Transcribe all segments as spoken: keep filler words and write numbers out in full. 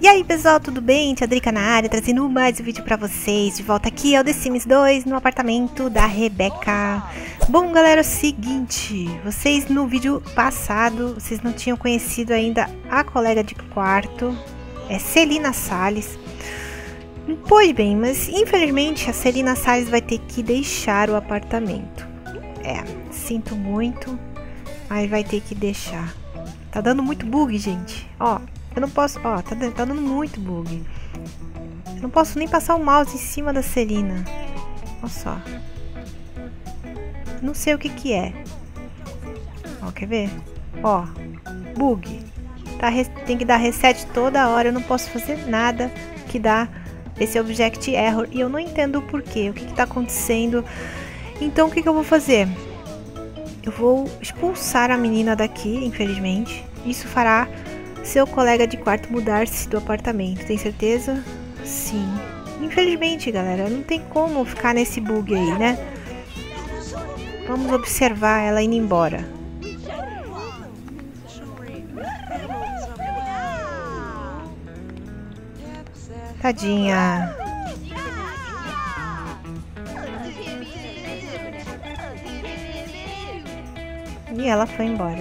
E aí pessoal, tudo bem? Tia Drica na área, trazendo mais um vídeo pra vocês. De volta aqui ao The Sims dois, no apartamento da Rebeca. Bom galera, é o seguinte, vocês no vídeo passado, vocês não tinham conhecido ainda a colega de quarto, é Celina Salles. Pois bem, mas infelizmente a Celina Salles vai ter que deixar o apartamento. É, sinto muito, mas vai ter que deixar. Tá dando muito bug, gente. Ó, eu não posso... Ó, tá, tá dando muito bug. Eu não posso nem passar o mouse em cima da Celina. Olha só. Não sei o que que é. Ó, quer ver? Ó, bug. Tá, tem que dar reset toda hora. Eu não posso fazer nada que dá esse object error. E eu não entendo o porquê. O que que tá acontecendo. Então, o que que eu vou fazer? Eu vou expulsar a menina daqui, infelizmente. Isso fará seu colega de quarto mudar-se do apartamento. Tem certeza? Sim. Infelizmente, galera, não tem como ficar nesse bug aí, né? Vamos observar ela indo embora. Tadinha. E ela foi embora.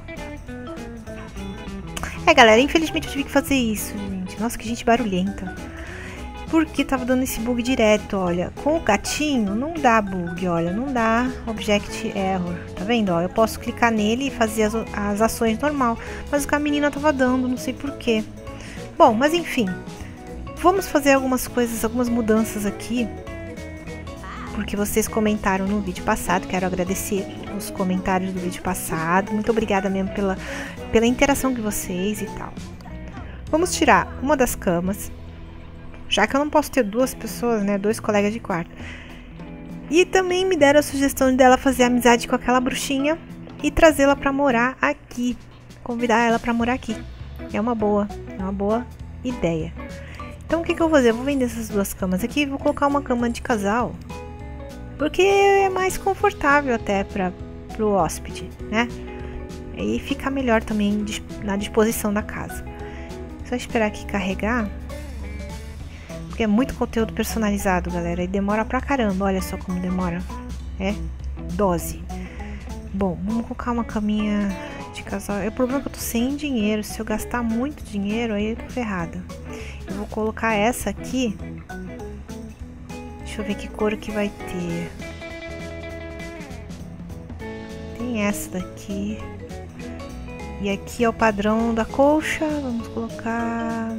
É, galera, infelizmente eu tive que fazer isso, gente. Nossa, que gente barulhenta. Porque tava dando esse bug direto, olha. Com o gatinho não dá bug, olha. Não dá object error. Tá vendo, ó? Eu posso clicar nele e fazer as, as ações normal. Mas o que a menina tava dando, não sei porquê. Bom, mas enfim. Vamos fazer algumas coisas, algumas mudanças aqui. Porque vocês comentaram no vídeo passado. Quero agradecer os comentários do vídeo passado. Muito obrigada mesmo pela, pela interação de vocês e tal. Vamos tirar uma das camas. Já que eu não posso ter duas pessoas, né? Dois colegas de quarto. E também me deram a sugestão dela fazer amizade com aquela bruxinha e trazê-la pra morar aqui. Convidar ela pra morar aqui. É uma boa, é uma boa ideia. Então o que que eu vou fazer? Eu vou vender essas duas camas aqui e vou colocar uma cama de casal. Porque é mais confortável até para o hóspede, né? E fica melhor também na disposição da casa. Só esperar aqui carregar. Porque é muito conteúdo personalizado, galera. E demora pra caramba. Olha só como demora. É dose. Bom, vamos colocar uma caminha de casal. O problema é que eu tô sem dinheiro. Se eu gastar muito dinheiro, aí eu tô ferrada. Eu vou colocar essa aqui. Deixa eu ver que cor que vai ter. Tem essa daqui. E aqui é o padrão da colcha. Vamos colocar...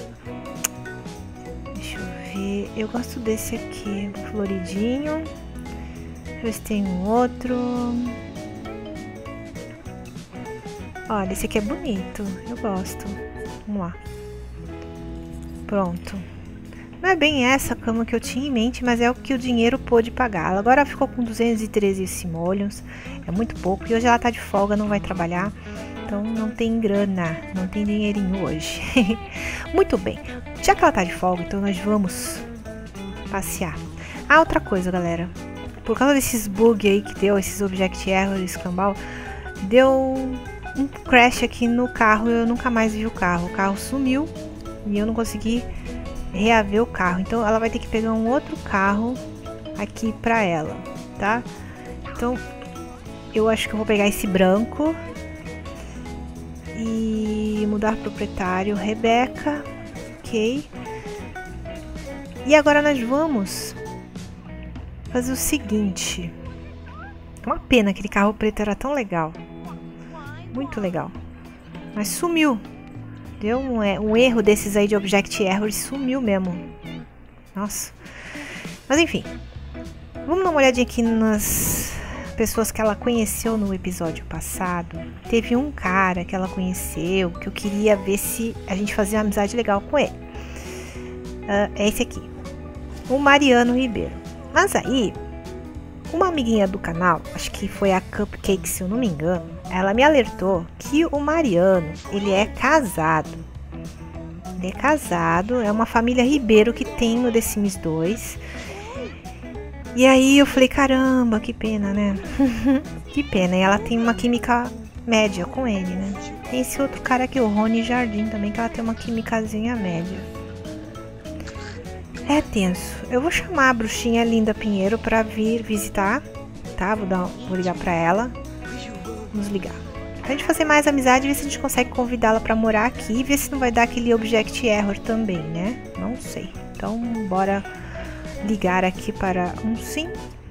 Deixa eu ver. Eu gosto desse aqui, floridinho. Deixa eu ver se tem um outro. Olha, esse aqui é bonito. Eu gosto. Vamos lá. Pronto. Não é bem essa cama que eu tinha em mente, mas é o que o dinheiro pôde pagar. Agora ela ficou com duzentos e treze simoleons, é muito pouco. E hoje ela tá de folga, não vai trabalhar, então não tem grana, não tem dinheirinho hoje. Muito bem, já que ela tá de folga, então nós vamos passear. Ah, outra coisa, galera. Por causa desses bugs aí que deu, esses object error, escambau, deu um crash aqui no carro. Eu nunca mais vi o carro. O carro sumiu e eu não consegui reaver o carro, então ela vai ter que pegar um outro carro aqui pra ela, tá? Então eu acho que eu vou pegar esse branco e mudar proprietário, Rebeca, ok? E agora nós vamos fazer o seguinte. Uma pena, aquele carro preto era tão legal, muito legal, mas sumiu. Deu um, um erro desses aí de object error e sumiu mesmo. Nossa. Mas enfim. Vamos dar uma olhadinha aqui nas pessoas que ela conheceu no episódio passado. Teve um cara que ela conheceu que eu queria ver se a gente fazia uma amizade legal com ele. Uh, é esse aqui. O Mariano Ribeiro. Mas aí, uma amiguinha do canal, acho que foi a Cupcake, se eu não me engano, ela me alertou que o Mariano, ele é casado. Ele é casado, é uma família Ribeiro que tem no The Sims dois. E aí eu falei, caramba, que pena, né? Que pena, e ela tem uma química média com ele, né? Tem esse outro cara aqui, o Rony Jardim também, que ela tem uma químicazinha média. É tenso. Eu vou chamar a bruxinha Linda Pinheiro pra vir visitar, tá? Vou, dar, vou ligar pra ela. Vamos ligar. Pra gente fazer mais amizade, ver se a gente consegue convidá-la pra morar aqui e ver se não vai dar aquele object error também, né? Não sei. Então, bora ligar aqui para um sim.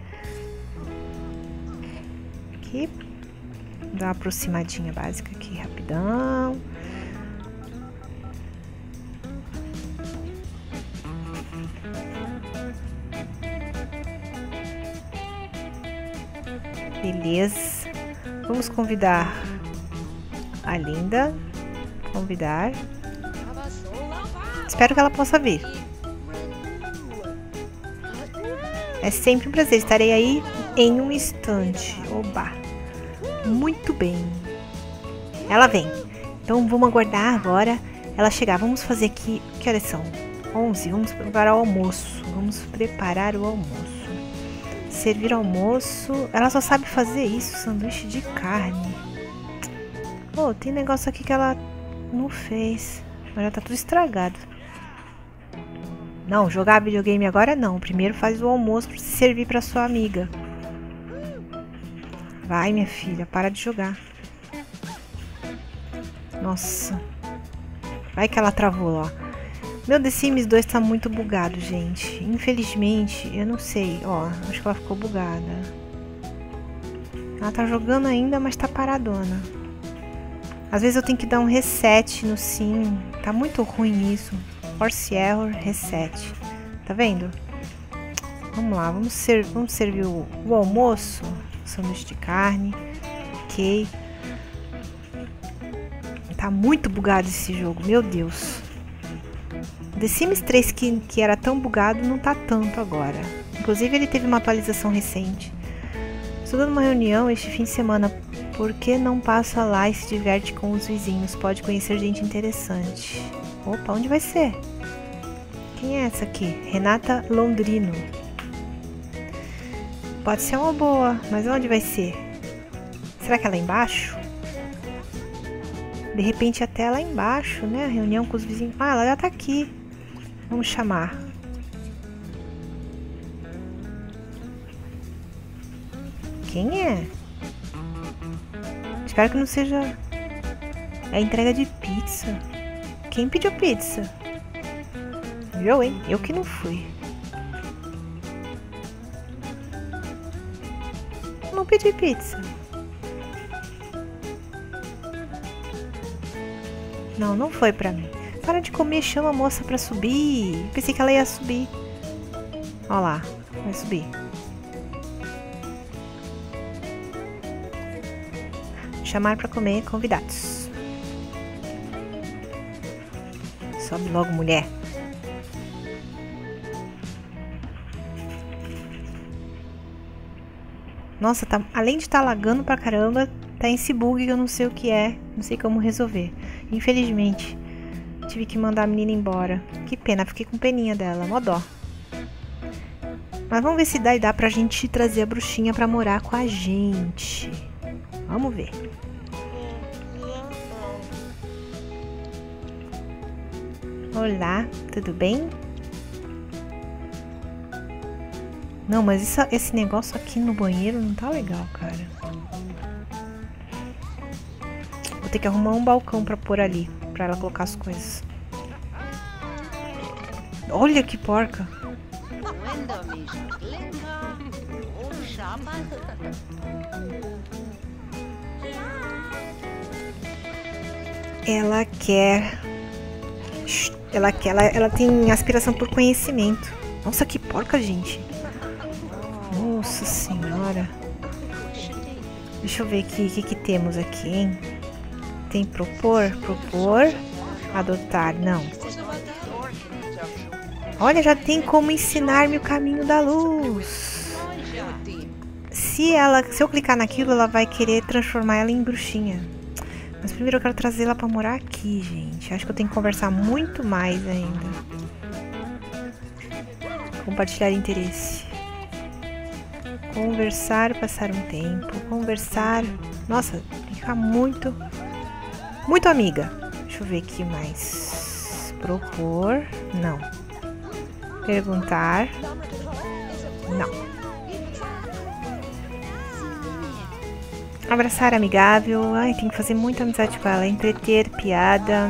Aqui. Dar uma aproximadinha básica aqui, rapidão. Beleza. Vamos convidar a Linda. Convidar. Espero que ela possa vir. É sempre um prazer. Estarei aí em um instante. Oba. Muito bem. Ela vem. Então vamos aguardar agora ela chegar. Vamos fazer aqui. Que horas são? onze. Vamos preparar o almoço. Vamos preparar o almoço. Servir almoço. Ela só sabe fazer isso. Sanduíche de carne. Oh, tem negócio aqui que ela não fez. Mas já tá tudo estragado. Não, jogar videogame agora não. Primeiro faz o almoço pra se servir pra sua amiga. Vai, minha filha, para de jogar. Nossa. Vai que ela travou lá. Meu The Sims dois tá muito bugado, gente. Infelizmente, eu não sei. Ó, acho que ela ficou bugada. Ela tá jogando ainda, mas tá paradona. Às vezes eu tenho que dar um reset no sim. Tá muito ruim isso. Force error, reset. Tá vendo? Vamos lá, vamos, ser, vamos servir o, o almoço. Sanduíche de carne. Ok. Tá muito bugado esse jogo, meu Deus. The Sims três, que, que era tão bugado, não tá tanto agora. Inclusive ele teve uma atualização recente. Estou dando uma reunião este fim de semana. Por que não passa lá e se diverte com os vizinhos? Pode conhecer gente interessante. Opa, onde vai ser? Quem é essa aqui? Renata Londrino. Pode ser uma boa, mas onde vai ser? Será que é lá embaixo? De repente até lá embaixo, né? A reunião com os vizinhos. Ah, ela já tá aqui. Vamos chamar. Quem é? Espero que não seja a entrega de pizza. Quem pediu pizza? Eu, hein? Eu que não fui. Não pedi pizza. Não, não foi pra mim. Para de comer, chama a moça pra subir. Pensei que ela ia subir. Olha lá, vai subir. Chamar pra comer convidados. Sobe logo, mulher. Nossa, tá, além de estar tá lagando pra caramba, tá esse bug que eu não sei o que é. Não sei como resolver. Infelizmente, tive que mandar a menina embora. Que pena, fiquei com peninha dela, mó dó. Mas vamos ver se dá e dá pra gente trazer a bruxinha pra morar com a gente. Vamos ver. Olá, tudo bem? Não, mas isso, esse negócio aqui no banheiro não tá legal, cara. Vou ter que arrumar um balcão pra pôr ali, pra ela colocar as coisas. Olha que porca! Ela quer... Ela quer... Ela, ela tem aspiração por conhecimento. Nossa, que porca, gente! Nossa senhora. Deixa eu ver aqui o que, que temos aqui, hein? Tem propor, propor, adotar, não. Olha, já tem como ensinar-me o caminho da luz. Se ela, se eu clicar naquilo, ela vai querer transformar ela em bruxinha. Mas primeiro eu quero trazer ela pra morar aqui, gente. Acho que eu tenho que conversar muito mais ainda. Compartilhar interesse. Conversar, passar um tempo. Conversar. Nossa, tem que ficar muito... Muito amiga. Deixa eu ver aqui mais. Propor. Não. Perguntar. Não. Abraçar amigável. Ai, tem que fazer muita amizade com ela. Entreter, piada.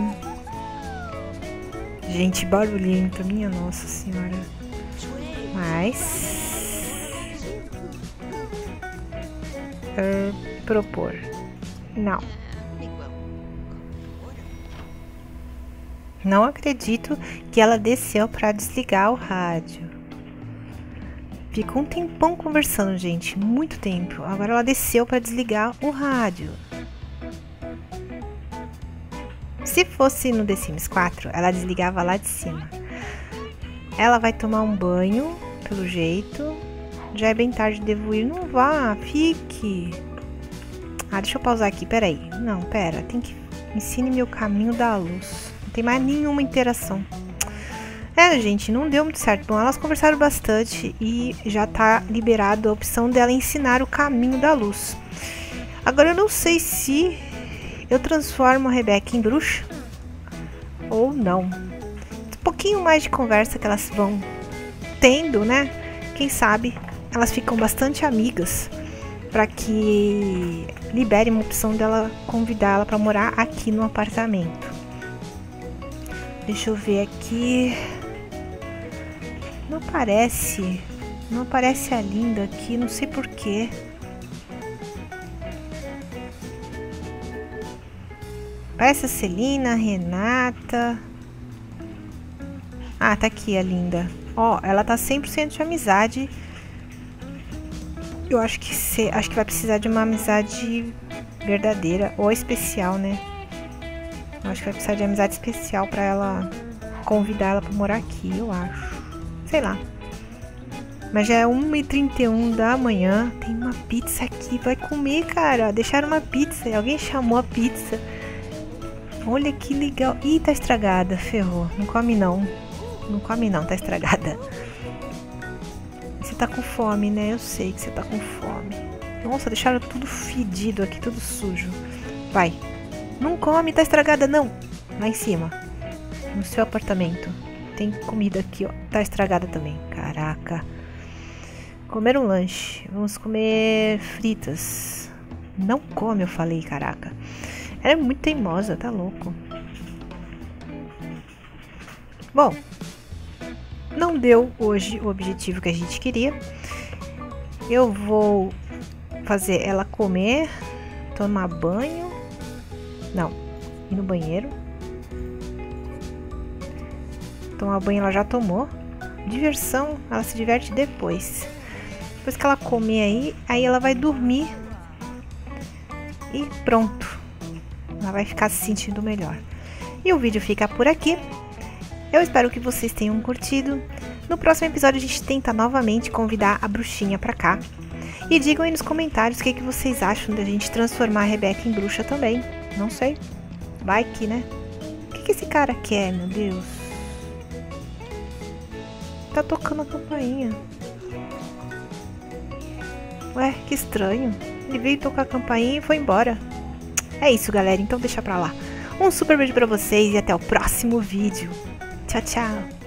Gente barulhenta. Minha nossa senhora. Mais. Uh, propor. Não. Não acredito que ela desceu para desligar o rádio. Ficou um tempão conversando, gente. Muito tempo. Agora ela desceu para desligar o rádio. Se fosse no The Sims quatro, ela desligava lá de cima. Ela vai tomar um banho, pelo jeito. Já é bem tarde, devo ir. Não vá, fique. Ah, deixa eu pausar aqui, peraí. Não, pera, tem que... Ensine-me o caminho da luz. Não tem mais nenhuma interação. É, gente, não deu muito certo. Bom, elas conversaram bastante e já tá liberado a opção dela ensinar o caminho da luz. Agora eu não sei se eu transformo a Rebeca em bruxa ou não. Um pouquinho mais de conversa que elas vão tendo, né? Quem sabe elas ficam bastante amigas para que libere uma opção dela convidar ela para morar aqui no apartamento. Deixa eu ver aqui. Não aparece. Não aparece a Linda aqui, não sei porquê. Aparece a Celina, a Renata. Ah, tá aqui a Linda. Ó, ela tá cem por cento de amizade. Eu acho que, se, acho que vai precisar de uma amizade verdadeira ou especial, né? Eu acho que vai precisar de amizade especial pra ela convidar ela pra morar aqui, eu acho. Sei lá. Mas já é uma e trinta e um da manhã. Tem uma pizza aqui. Vai comer, cara. Deixaram uma pizza. Alguém chamou a pizza. Olha que legal. Ih, tá estragada. Ferrou. Não come não. Não come não, tá estragada. Você tá com fome, né? Eu sei que você tá com fome. Nossa, deixaram tudo fedido aqui, tudo sujo. Vai. Não come, tá estragada não. Lá em cima. No seu apartamento. Tem comida aqui, ó. Tá estragada também. Caraca. Comer um lanche. Vamos comer fritas. Não come, eu falei, caraca. Ela é muito teimosa, tá louco. Bom. Não deu hoje o objetivo que a gente queria. Eu vou fazer ela comer. Tomar banho. Não. Ir no banheiro. Tomar banho ela já tomou. Diversão, ela se diverte depois. Depois que ela comer aí, aí ela vai dormir. E pronto. Ela vai ficar se sentindo melhor. E o vídeo fica por aqui. Eu espero que vocês tenham curtido. No próximo episódio a gente tenta novamente convidar a bruxinha pra cá. E digam aí nos comentários o que, que vocês acham da gente transformar a Rebeca em bruxa também. Não sei. Vai que, né? O que, que esse cara quer, meu Deus? Tá tocando a campainha. Ué, que estranho. Ele veio tocar a campainha e foi embora. É isso, galera. Então deixa pra lá. Um super beijo pra vocês e até o próximo vídeo. Tchau, tchau.